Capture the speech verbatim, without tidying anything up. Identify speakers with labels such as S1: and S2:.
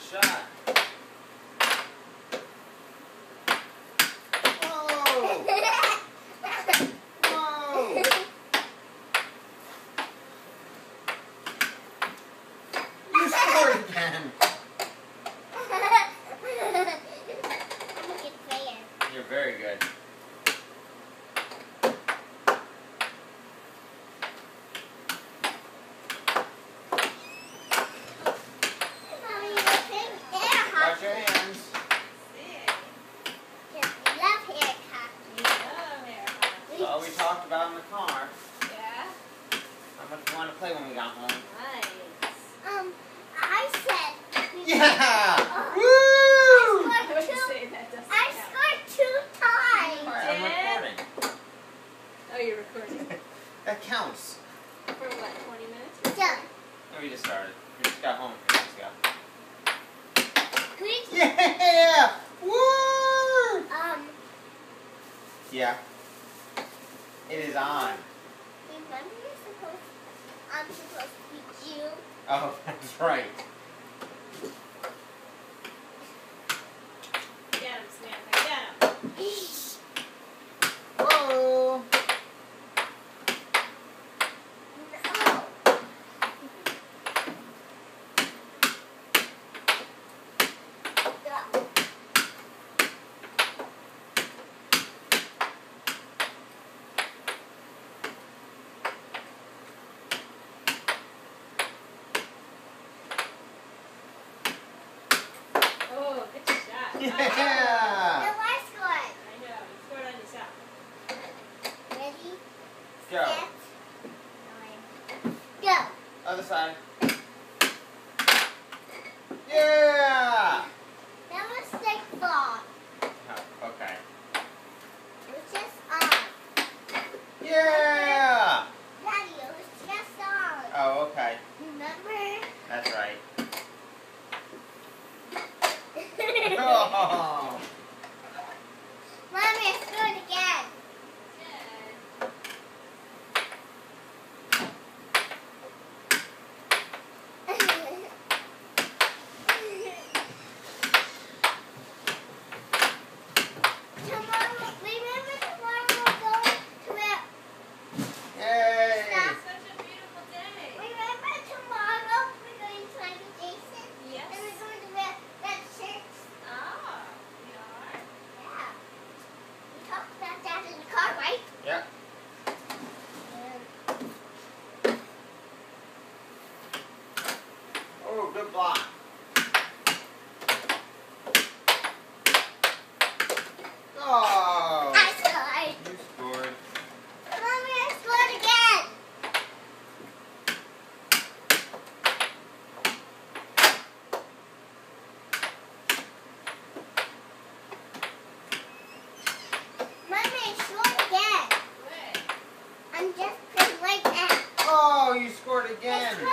S1: shot. Whoa! Whoa! You scored again.
S2: I'm a good player.
S1: You're very good.
S2: Mommy, you're playing air
S1: Watch
S2: hockey.
S1: your hands.
S2: Yes, we love air hockey.
S1: That's all we talked about in the car.
S3: Yeah?
S1: How much we want to play when we got home.
S3: Nice.
S2: Um, I said. we-
S1: Yeah!
S2: Oh,
S1: Woo!
S2: I
S3: I
S2: scored
S3: would
S2: two.
S3: say that doesn't
S2: I
S3: count.
S2: scored two times.
S1: Alright, I'm
S3: did?
S1: recording.
S3: Oh, you're recording.
S1: That counts.
S3: For what, twenty minutes?
S2: Done.
S1: No, we just started. We just got home a few minutes ago.
S2: Please.
S1: Yeah! Woo!
S2: Um,
S1: Yeah. It is on.
S2: remember you're supposed. I'm supposed to be you.
S1: Oh, that's right.
S3: Get him, Samantha, get him.
S1: Whoa!
S3: Oh, good shot.
S1: Yeah!
S2: Now I scored.
S3: I know, you scored on yourself.
S2: Ready?
S1: Go.
S2: Set. Go.
S1: Other side. Yeah!
S2: That was stick ball.
S1: Oh, okay.
S2: It was just on.
S1: Yeah!
S2: Daddy, it was just on.
S1: Oh, okay.
S2: Remember?
S1: That's right. Oh!
S2: Mommy, I scored again. Tomorrow, remember tomorrow we're going to where?
S1: Yay!
S3: It's such a beautiful day.
S2: Remember tomorrow we're going to Uncle Jason?
S3: Yes.
S2: And we're going to wear red shirts?
S3: Ah, we are.
S2: Yeah. We talked about that in the car, right?
S1: Yeah. Oh, good block. Oh!
S2: I scored.
S1: You scored.
S2: Mommy, I scored again. Mommy, I scored again.
S3: Good.
S2: I'm just playing like that.
S1: Oh, you scored
S2: I
S1: again.
S2: scored